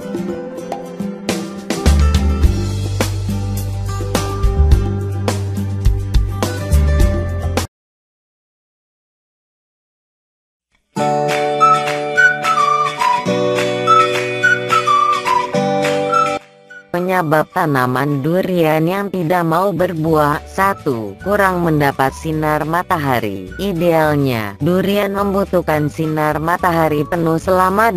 Penyebab tanaman durian yang tidak mau berbuah. 1. Kurang mendapat sinar matahari. Idealnya, durian membutuhkan sinar matahari penuh selama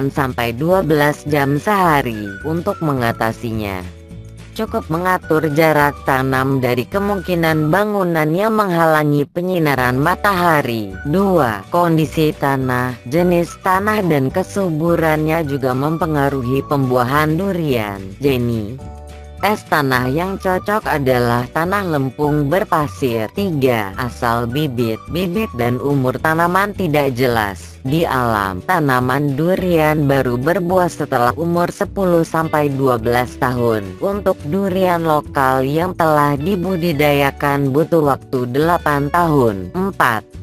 8-12 jam sehari. Untuk mengatasinya, cukup mengatur jarak tanam dari kemungkinan bangunan yang menghalangi penyinaran matahari. 2. Kondisi tanah, jenis tanah dan kesuburannya juga mempengaruhi pembuahan durian. Jenny, tanah yang cocok adalah tanah lempung berpasir. 3. Asal bibit. Bibit dan umur tanaman tidak jelas. Di alam, tanaman durian baru berbuah setelah umur 10-12 tahun. Untuk durian lokal yang telah dibudidayakan butuh waktu 8 tahun. 4.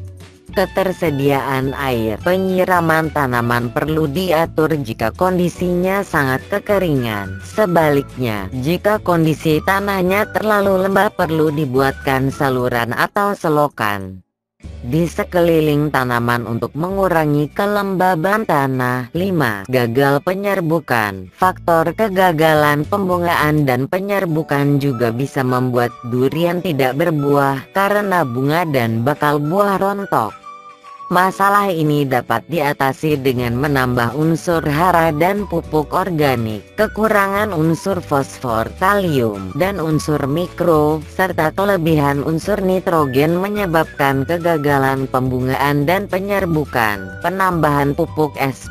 Ketersediaan air. Penyiraman tanaman perlu diatur jika kondisinya sangat kekeringan. Sebaliknya, jika kondisi tanahnya terlalu lembab perlu dibuatkan saluran atau selokan di sekeliling tanaman untuk mengurangi kelembaban tanah. 5. Gagal penyerbukan. Faktor kegagalan pembungaan dan penyerbukan juga bisa membuat durian tidak berbuah karena bunga dan bakal buah rontok. Masalah ini dapat diatasi dengan menambah unsur hara dan pupuk organik, kekurangan unsur fosfor, kalium, dan unsur mikro, serta kelebihan unsur nitrogen menyebabkan kegagalan pembungaan dan penyerbukan. Penambahan pupuk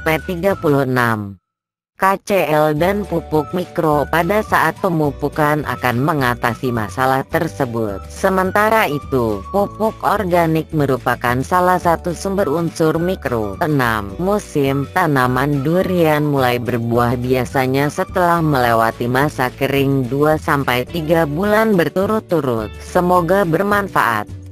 SP36, KCl dan pupuk mikro pada saat pemupukan akan mengatasi masalah tersebut. Sementara itu, pupuk organik merupakan salah satu sumber unsur mikro. 6. Musim. Tanaman durian mulai berbuah biasanya setelah melewati masa kering 2-3 bulan berturut-turut. Semoga bermanfaat.